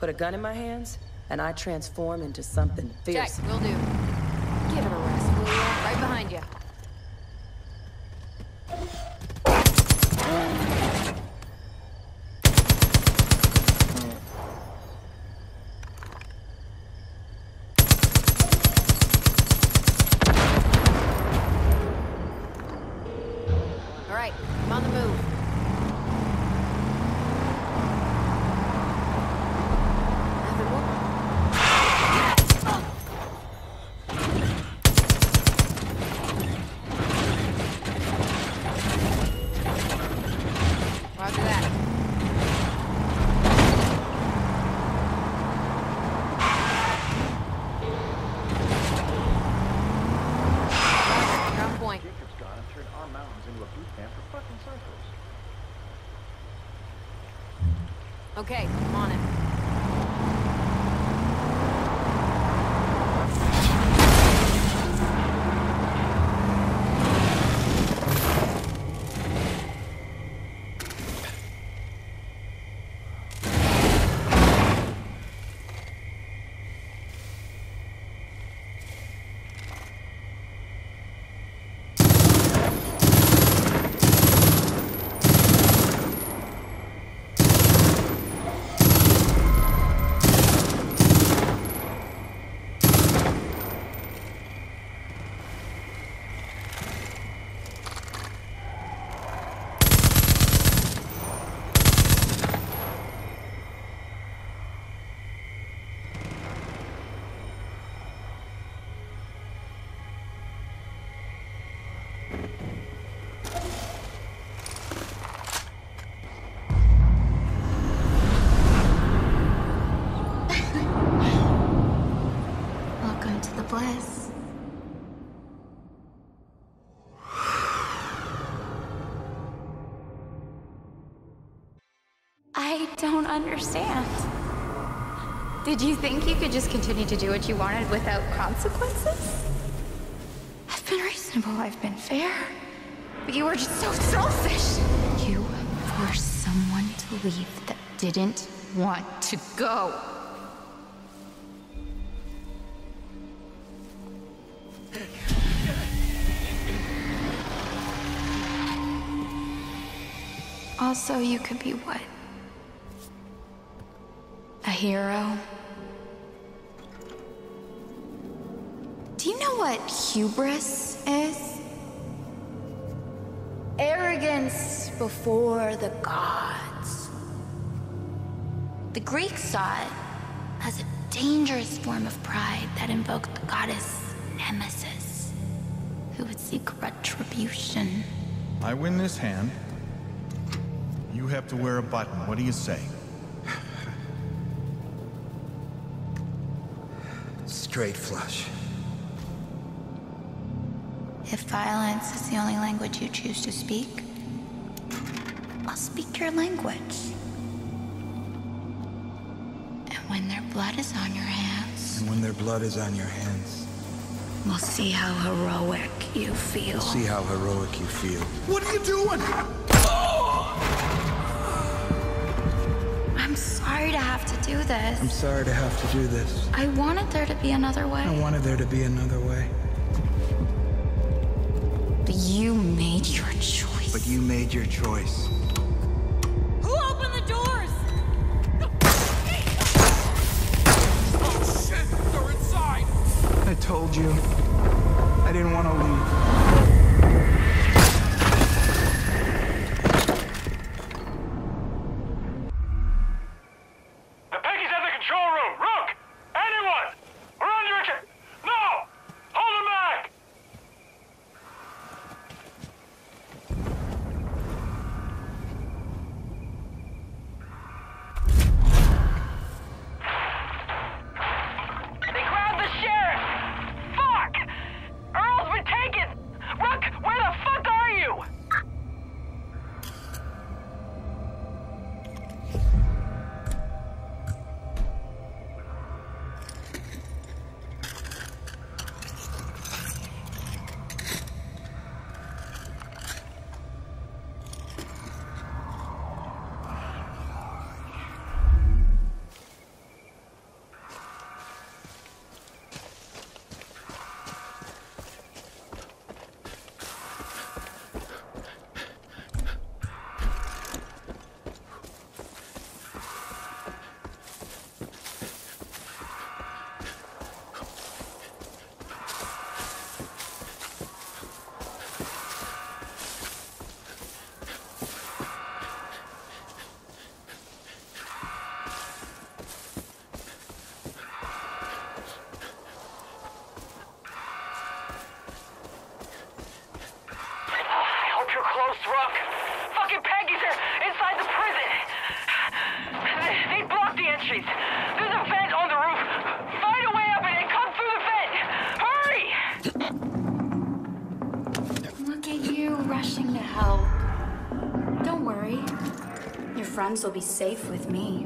a gun in my hands, and I transform into something fierce. Check, will do. Give it a rest, will you? Right behind you. All right, I'm on the move. Roger that. You're on point. Jacob's gone and turned our mountains into a boot camp for fucking circles. Okay, I'm on it. Welcome to the bliss. I don't understand. Did you think you could just continue to do what you wanted without consequences? I've been reasonable, I've been fair. But you were just so selfish. You forced someone to leave that didn't want to go. Also, you could be what? A hero? Do you know what hubris is? Arrogance before the gods. The Greeks saw it as a dangerous form of pride that invoked the goddess Nemesis, who would seek retribution. I win this hand. You have to wear a button. What do you say? Straight flush. If violence is the only language you choose to speak, I'll speak your language. And when their blood is on your hands, And when their blood is on your hands, we'll see how heroic you feel. we'll see how heroic you feel. What are you doing? I'm sorry to have to do this. I'm sorry to have to do this. I wanted there to be another way. I wanted there to be another way. But you made your choice. But you made your choice. Who opened the doors? Oh shit! They're inside! I told you. I didn't want to leave. The Peggy's at the control room! Rook! Anyone! We're under attack! No! Hold him back! They grabbed the sheriff! Fuck! Earl's been taken! Rook, where the Look at you rushing to help. Don't worry. Your friends will be safe with me.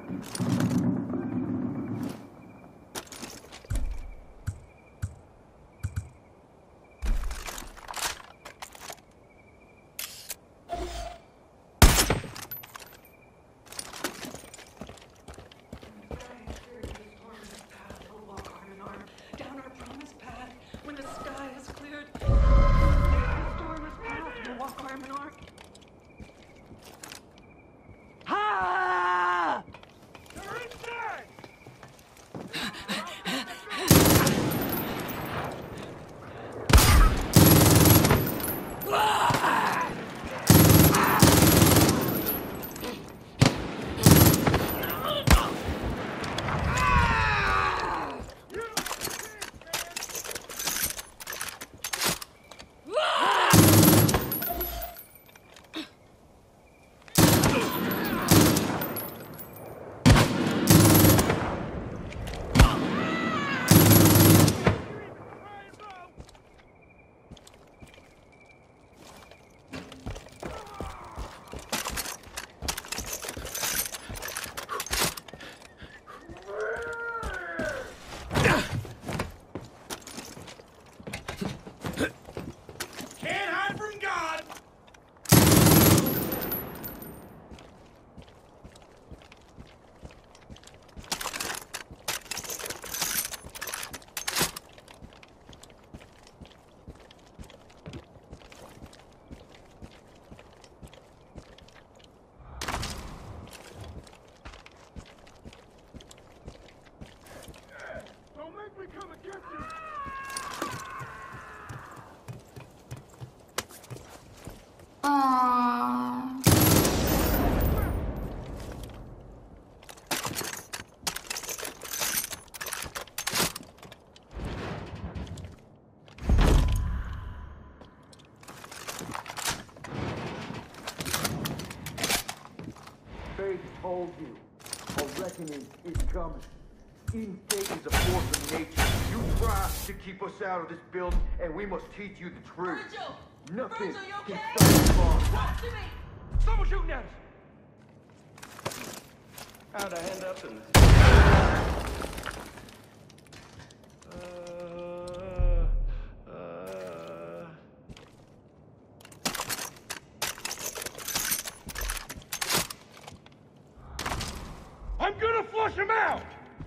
Aww. Faith told you, a reckoning is coming. Eden Fate is a force of nature. You try to keep us out of this building, and we must teach you the truth. Virgil! Nothing Virgil, you can okay? stop us all. Talk to me! Someone shooting at us! How'd I end up in this? I'm gonna flush him out!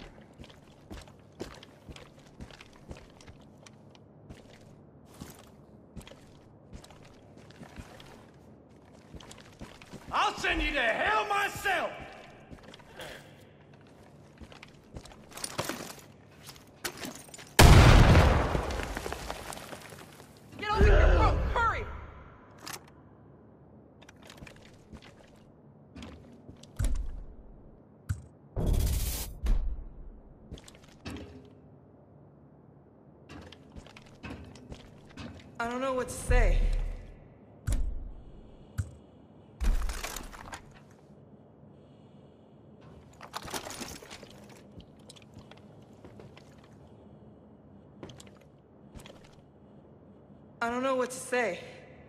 I'll send you to hell myself! Get over here, bro! Hurry! I don't know what to say. I don't know what to say.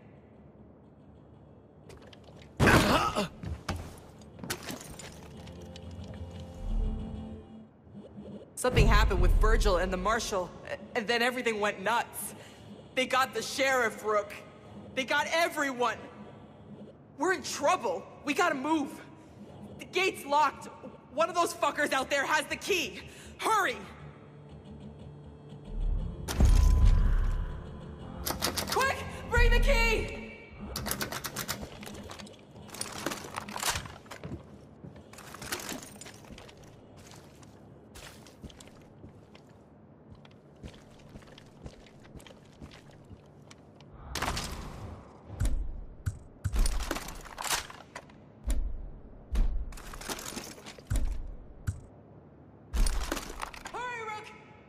Something happened with Virgil and the marshal, and then everything went nuts. They got the sheriff, Rook. They got everyone. We're in trouble. We gotta move. The gate's locked. One of those fuckers out there has the key. Hurry! Quick! Bring the key! Hurry, Rook!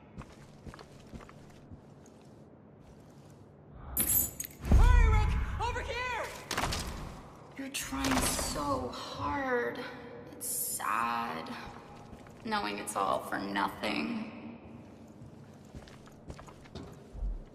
Hurry, Rook! Over here! You're trying so hard. It's sad. Knowing it's all for nothing.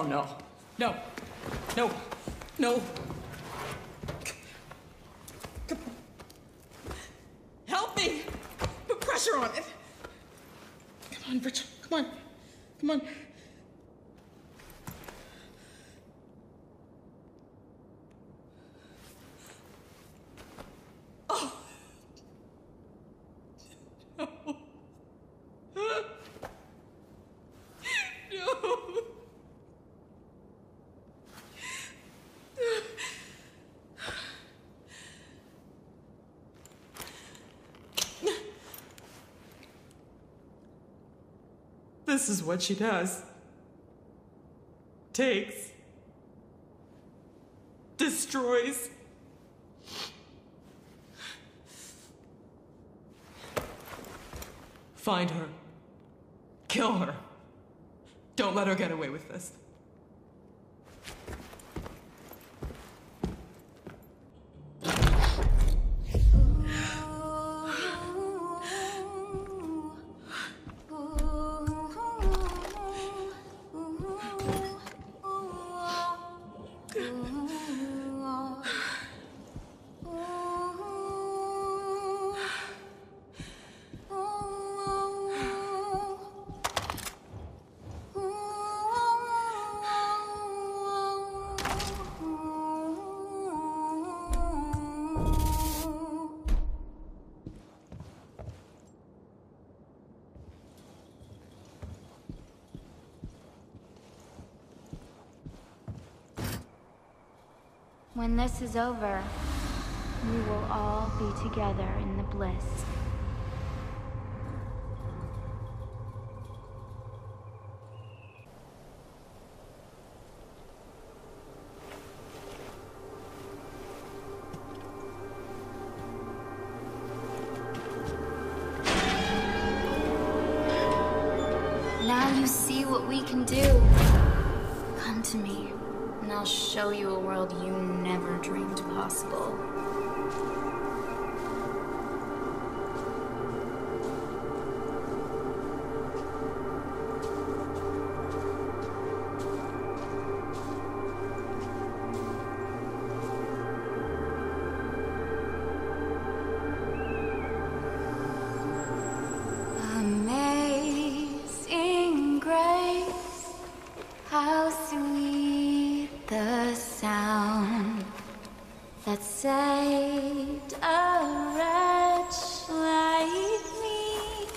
Oh, no. No. No. No. Come on. Help me! Put pressure on it. Come on, Richard. Come on. Come on. Oh. No. No. This is what she does. Takes. Destroys. Find her. Kill her. Don't let her get away with this. When this is over, we will all be together in the bliss. Now you see what we can do. Come to me, and I'll show you a world you never dreamed possible. Amazing grace, how sweet the sound that saved a wretch like me.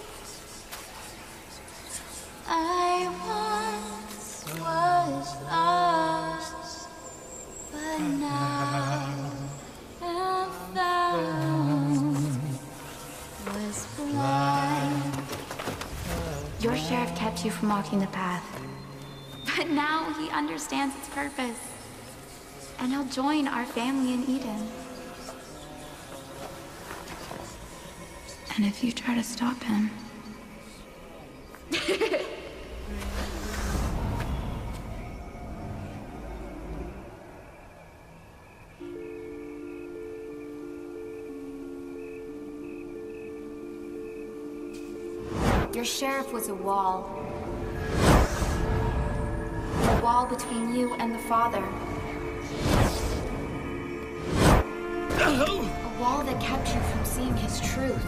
I once was lost, but now am found. Was blind. Your sheriff kept you from walking the path. But now he understands its purpose. And he'll join our family in Eden. And if you try to stop him... Your sheriff was a wall. A wall between you and the Father. A wall that kept you from seeing his truth.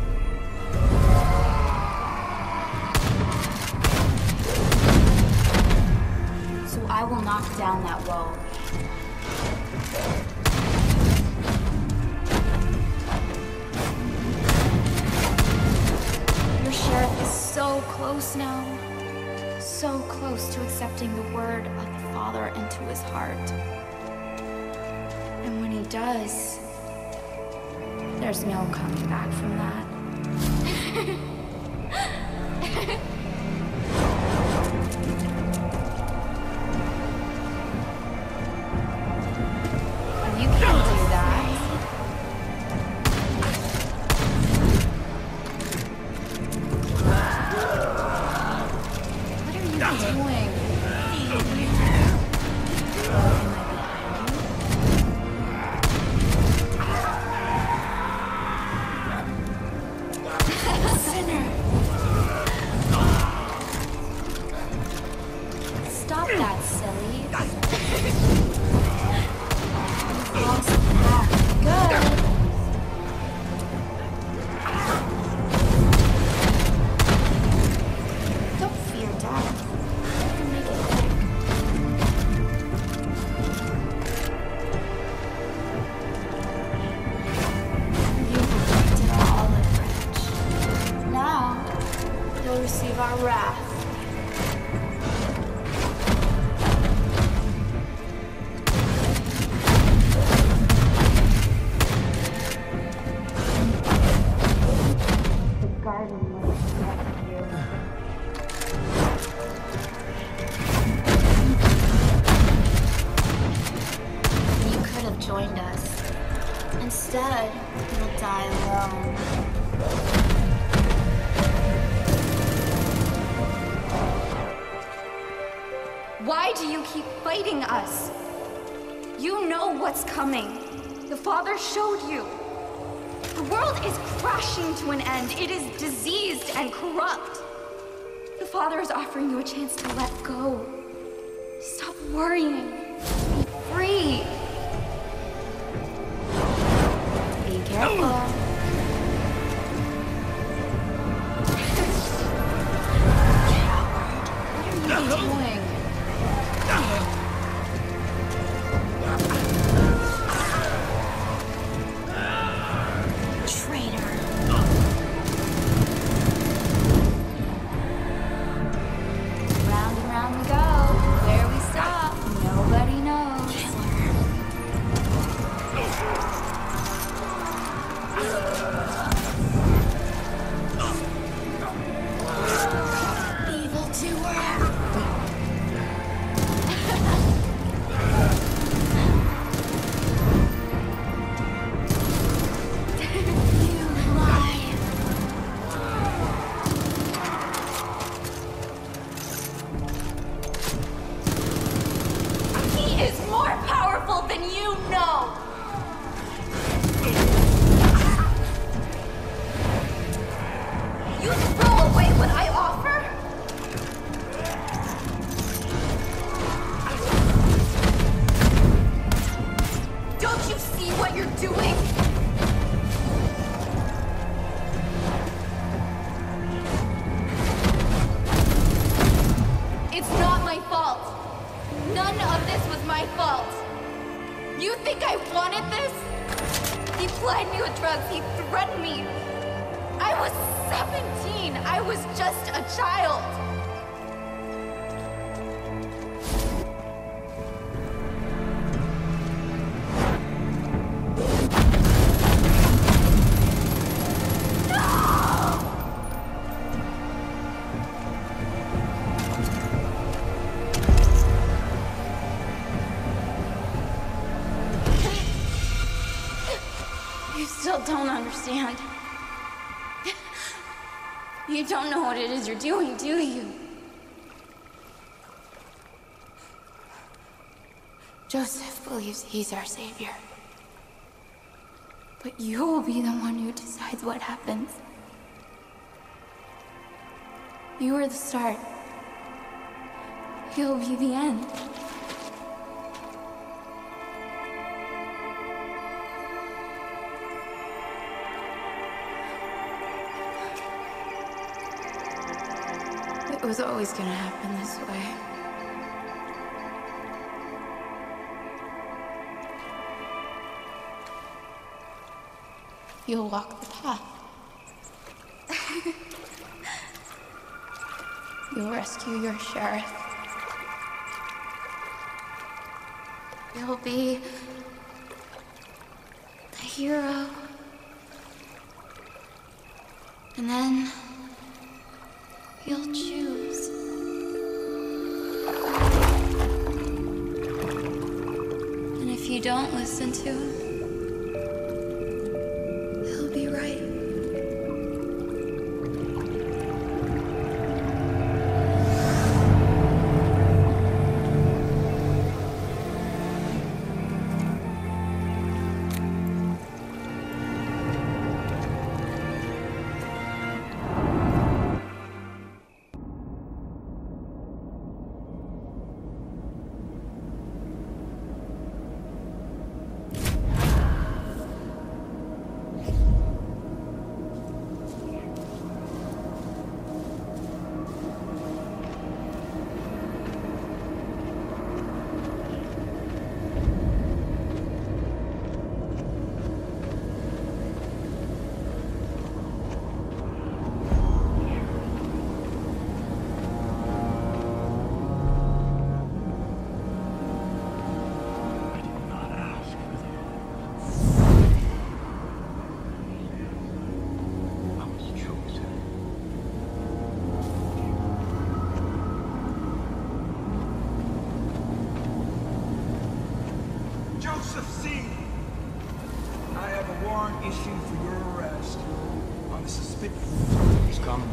So I will knock down that wall. Your sheriff is so close now. So close to accepting the word of the Father into his heart. And when he does, there's no coming back from that. You can't do that. What are you doing? Sinner. Instead, you'll die alone. Why do you keep fighting us? You know what's coming. The Father showed you. The world is crashing to an end. It is diseased and corrupt. The Father is offering you a chance to let go. Stop worrying. Be free. Be careful. Coward. What are you doing? Don't understand. You don't know what it is you're doing, do you? Joseph believes he's our savior. But you'll be the one who decides what happens. You are the start. He'll be the end. It was always gonna happen this way. You'll walk the path. You'll rescue your sheriff. You'll be the hero. And then you'll choose. And if you don't listen to him, he'll be right. a warrant issued for your arrest on the suspicion. He's coming.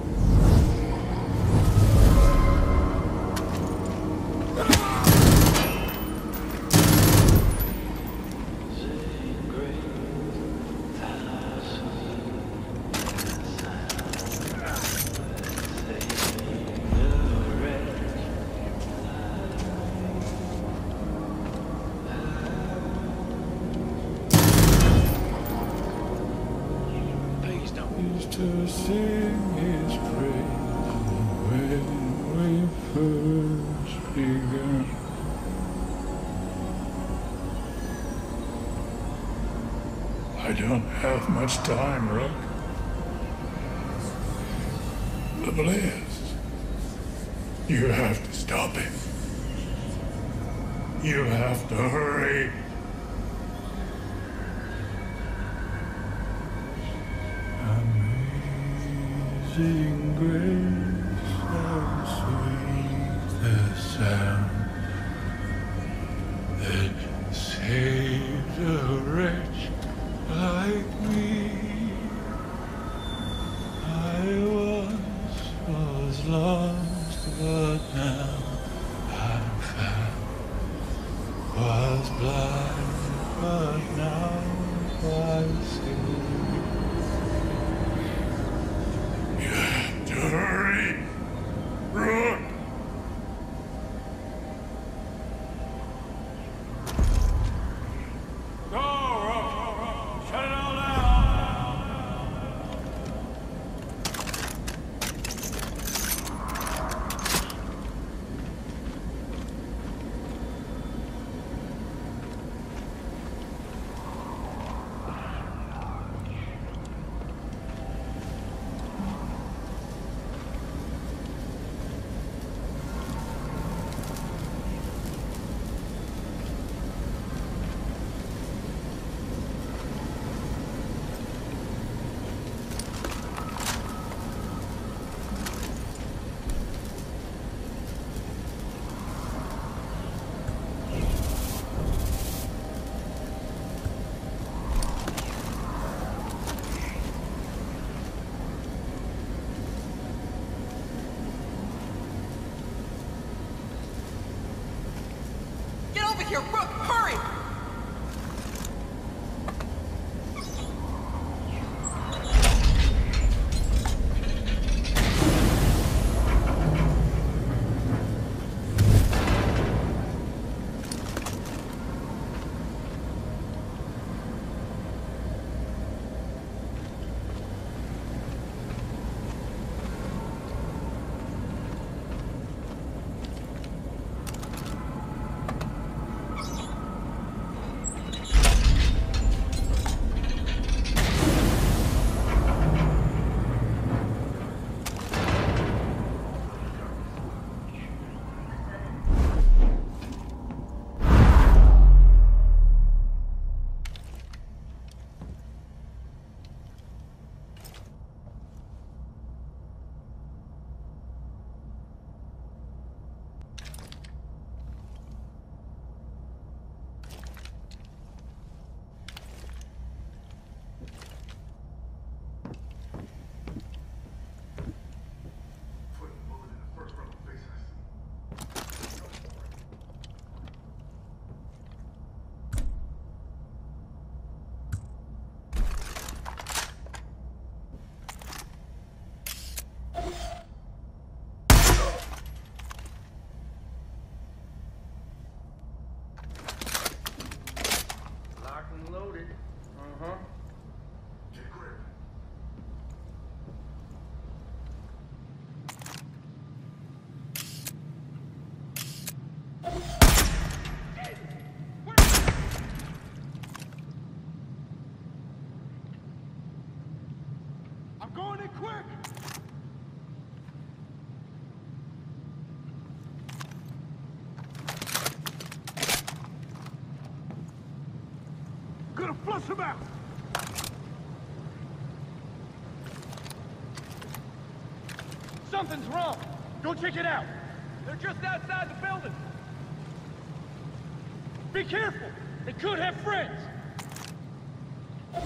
To sing his praise when we first began. I don't have much time, Rook. The Blizz. You have to stop it. You have to hurry. Amazing grace, how sweet the sound that saved a wretch like me. I once was lost, but now I'm found. Was blind, but now I see. Hurry! Run! Go! Shut it all down! Here, Rook, hurry! Loaded. Uh-huh. Get grip. I'm going in quick! Gonna flush him out! Something's wrong! Go check it out! They're just outside the building! Be careful! They could have friends!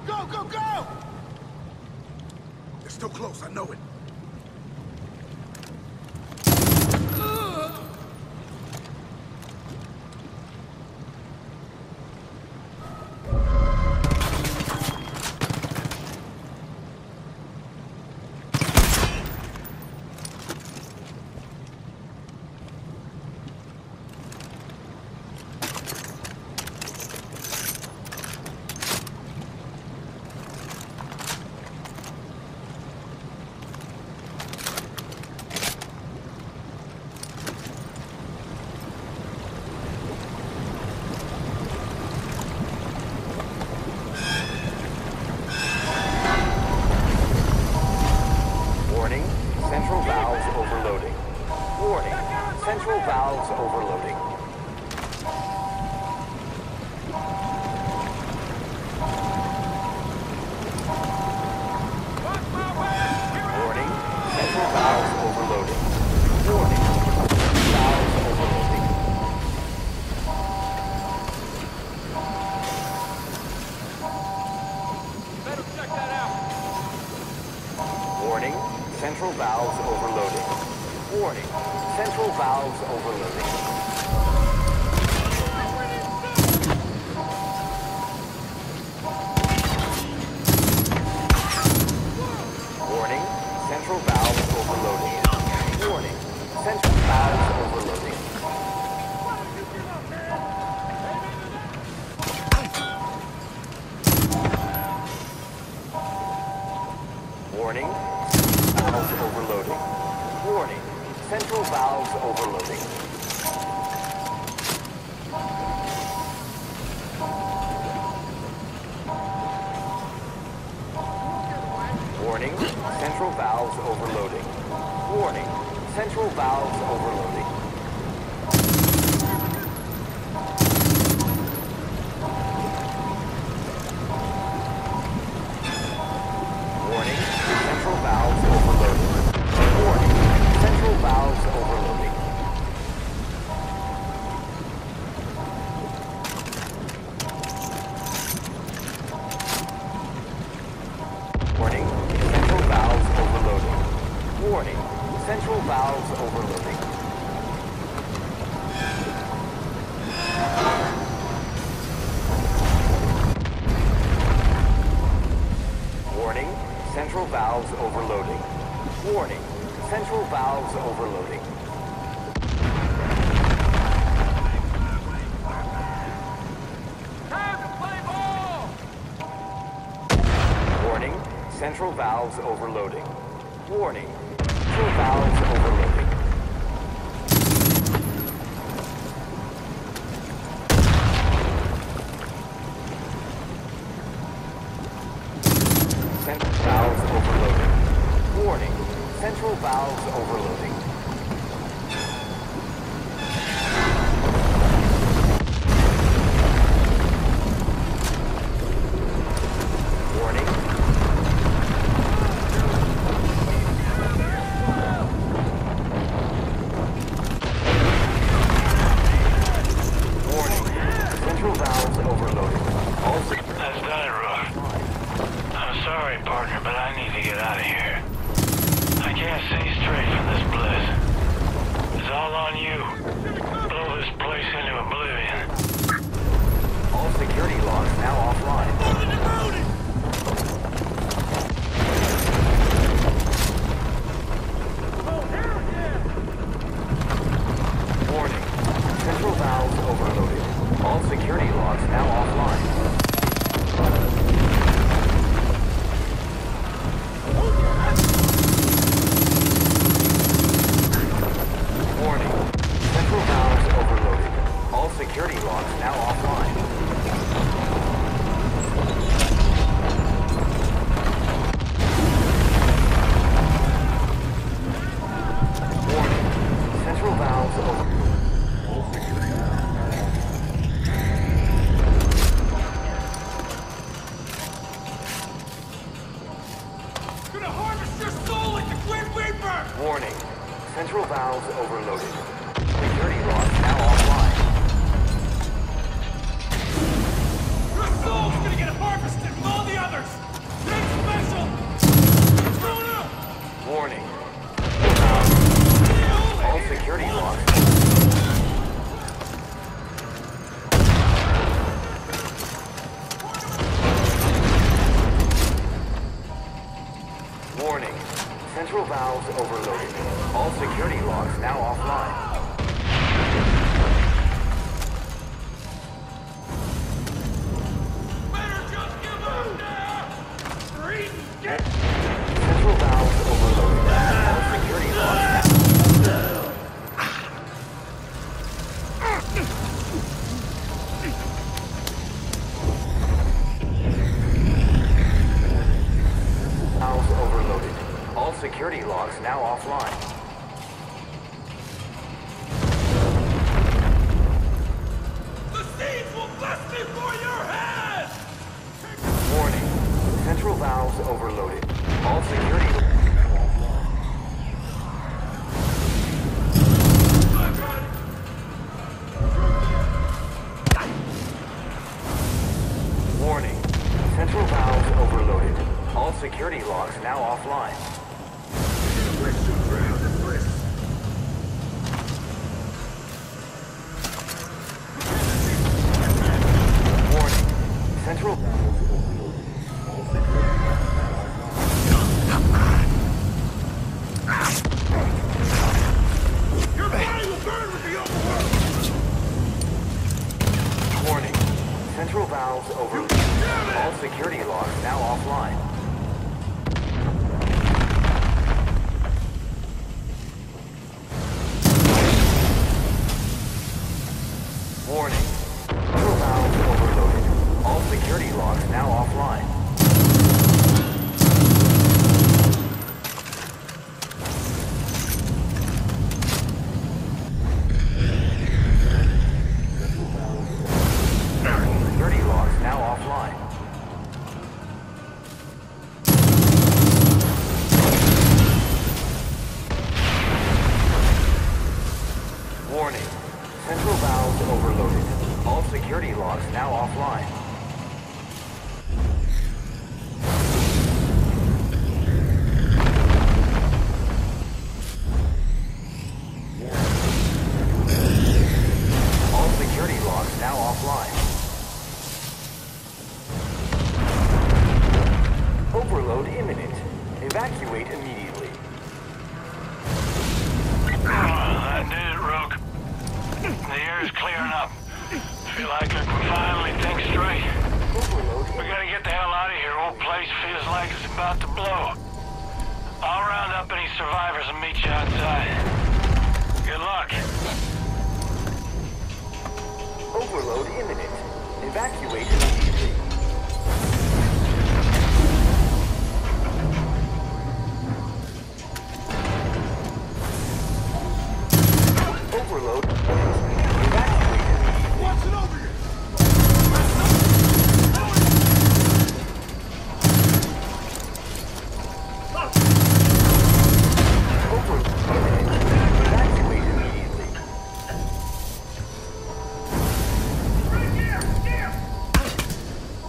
Go, go, go! They're still close, I know it. Central valves overloading. Warning, central valves overloading. Warning, central valves overloading. Warning, valves overloading. Better check that out. Warning, central valves overloading. Warning, central valves overloading. Warning, central valves overloading. Warning, central valves overloading. Warning, valves overloading. Warning, central valves overloading. Warning, central valves overloading. Warning, central valves overloading. Warning, central valves overloading. Warning, central valves overloading. Warning, central valves overloading. Warning, central valves overloading. Warning, central valves overloading. Warning, central valves overloading. Time to play ball! Warning, central valves overloading. Warning, central valves overloading. Central valves overloading. Warning, central valves overloading. Warning. Warning, central valves overloading. All That's done it, Rook. I'm sorry, partner, but I need to get out of here. I can't see straight from this bliss. It's all on you. Blow this place into oblivion. All security logs now offline. Warning, central valves overloaded. All security logs now offline. Warning, central valves overloaded. All security logs now offline. Warning, central valves over. Gonna harvest your soul like the Great Reaper! Warning, central valves overloaded. Security logs now offline. Your soul's gonna get harvested with all the others! valves overloaded. All security locks now offline. Central valves overloaded. All security locks valves overloaded. All security locks now offline. The seeds will bless me for your head! Warning. Central valves overloaded. All security... Warning. Central valves overloaded. All security locks now offline. Warning. Central valves overloaded. All security Your body will burn with the overworld! Warning. Central valves overloaded. All security locks now offline. Warning. Central valves overloaded. All security locks now offline. Security locks now offline. Warning. Central valves overloaded. All security locks now offline. All security locks now offline. Overload imminent. Evacuate immediately. I did it, Rook. The air's clearing up. Feel like I can finally think straight. We gotta get the hell out of here. Old place feels like it's about to blow. I'll round up any survivors and meet you outside. Good luck. Overload imminent. Evacuate immediately. Overload imminent. Evacuate immediately. Watch it over here! Overload imminent. Evacuate immediately. Right here! Here!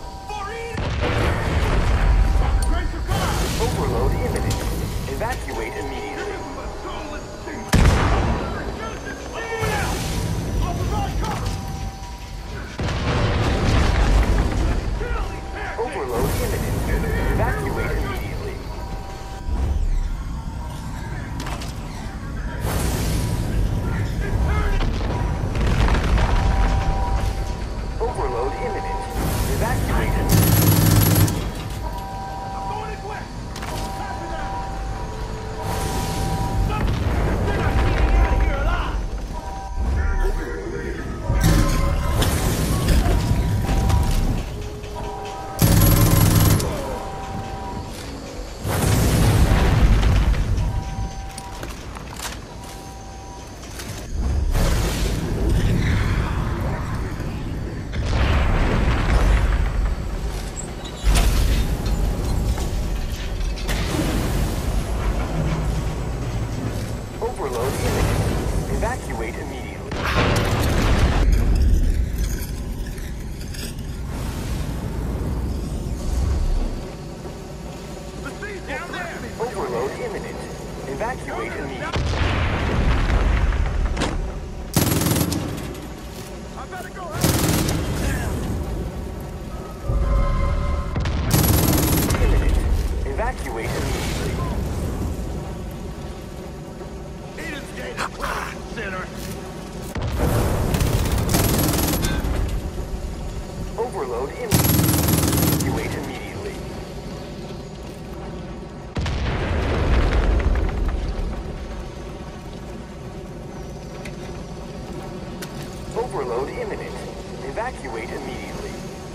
Overload imminent. Evacuate immediately. Overload imminent. Evacuate immediately.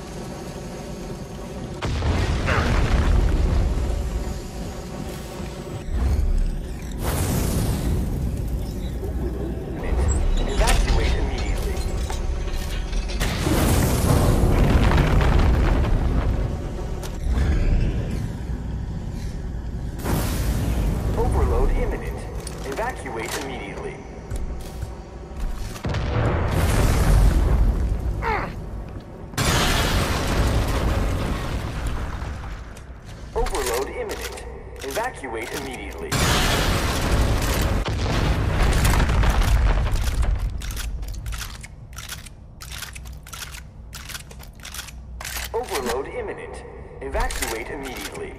Evacuate immediately. Overload imminent. Evacuate immediately. Overload imminent. Evacuate immediately. Overload imminent. Evacuate immediately.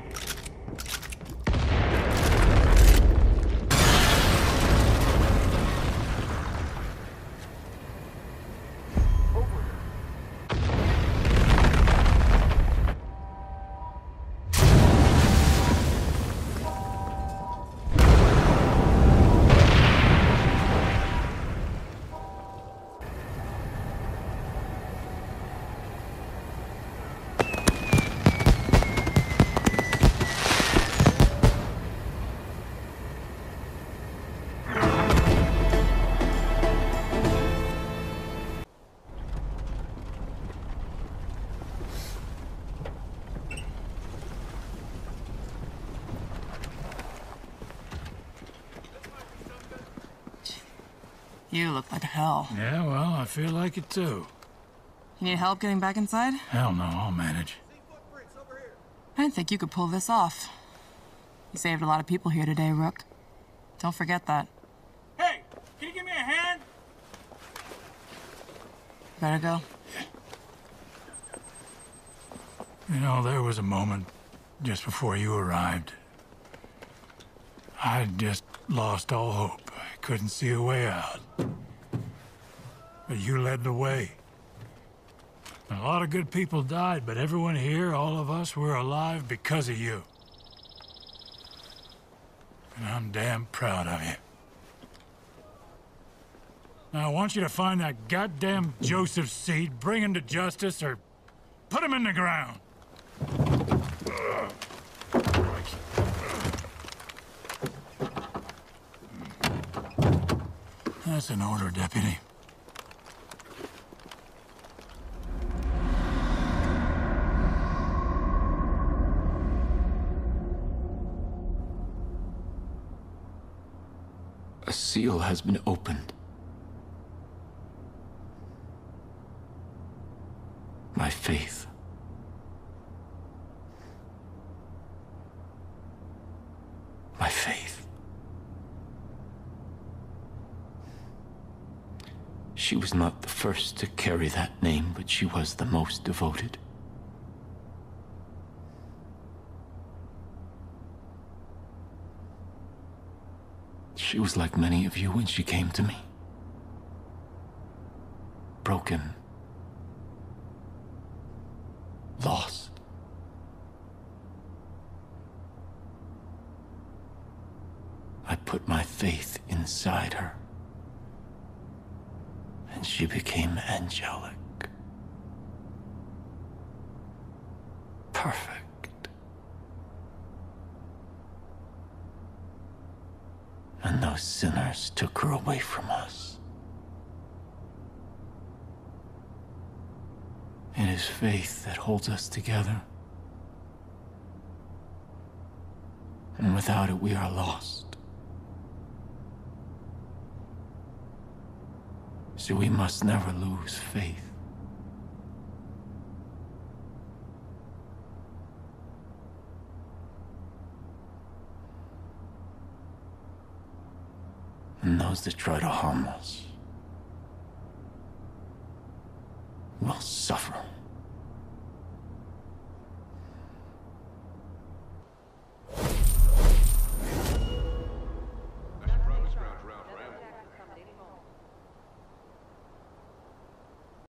You look like hell. Yeah, well, I feel like it too. You need help getting back inside? Hell no, I'll manage. I didn't think you could pull this off. You saved a lot of people here today, Rook. Don't forget that. Hey, can you give me a hand? Better go. You know, there was a moment just before you arrived. I'd just lost all hope. I couldn't see a way out. But you led the way. A lot of good people died, but everyone here, all of us, we're alive because of you. And I'm damn proud of you. Now, I want you to find that goddamn Joseph Seed, bring him to justice, or put him in the ground. That's an order, Deputy. A seal has been opened. My faith. My faith. She was not the first to carry that name, but she was the most devoted. She was like many of you when she came to me. Broken. Lost. I put my faith inside her. And she became angelic. Perfect. And those sinners took her away from us. It is faith that holds us together. And without it, we are lost. So we must never lose faith. And those that try to harm us will suffer.